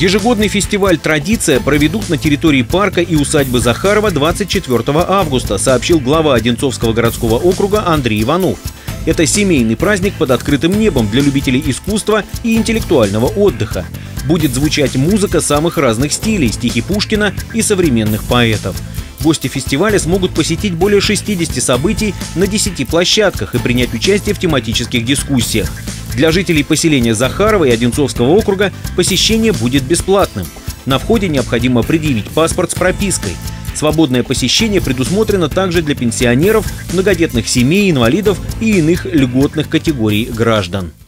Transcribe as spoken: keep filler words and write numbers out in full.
Ежегодный фестиваль «Традиция» проведут на территории парка и усадьбы Захарова двадцать четвёртого августа, сообщил глава Одинцовского городского округа Андрей Иванов. Это семейный праздник под открытым небом для любителей искусства и интеллектуального отдыха. Будет звучать музыка самых разных стилей, стихи Пушкина и современных поэтов. Гости фестиваля смогут посетить более шестидесяти событий на десяти площадках и принять участие в тематических дискуссиях. Для жителей поселения Захарова и Одинцовского округа посещение будет бесплатным. На входе необходимо предъявить паспорт с пропиской. Свободное посещение предусмотрено также для пенсионеров, многодетных семей, инвалидов и иных льготных категорий граждан.